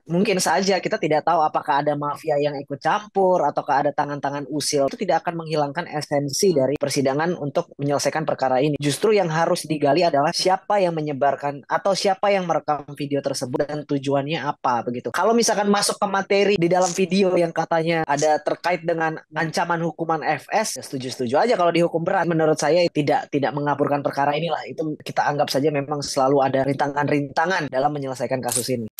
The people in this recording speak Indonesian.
Mungkin saja kita tidak tahu apakah ada mafia yang ikut campur ataukah ada tangan-tangan usil. Itu tidak akan menghilangkan esensi dari persidangan untuk menyelesaikan perkara ini. Justru yang harus digali adalah siapa yang menyebarkan atau siapa yang merekam video tersebut dan tujuannya apa begitu. Kalau misalkan masuk ke materi di dalam video yang katanya ada terkait dengan ancaman hukuman FS, ya setuju-setuju aja kalau dihukum berat. Menurut saya tidak mengaburkan perkara inilah. Itu kita anggap saja memang selalu ada rintangan-rintangan dalam menyelesaikan kasus ini.